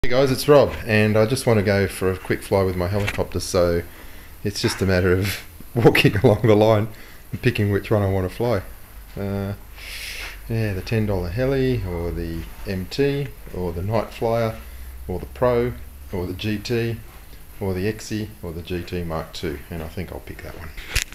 Hey guys, it's Rob, and I just want to go for a quick fly with my helicopter, so it's just a matter of walking along the line and picking which one I want to fly. Yeah, the $10 heli, or the MT, or the Night Flyer, or the Pro, or the GT, or the XE, or the GT Mark II, and I think I'll pick that one.